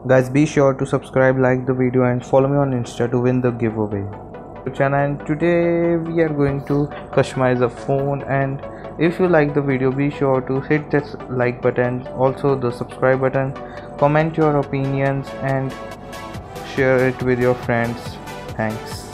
Guys, be sure to subscribe, like the video and follow me on Insta to win the giveaway channel. And today we are going to customize a phone, and if you like the video, be sure to hit that like button, also the subscribe button, comment your opinions and share it with your friends. Thanks.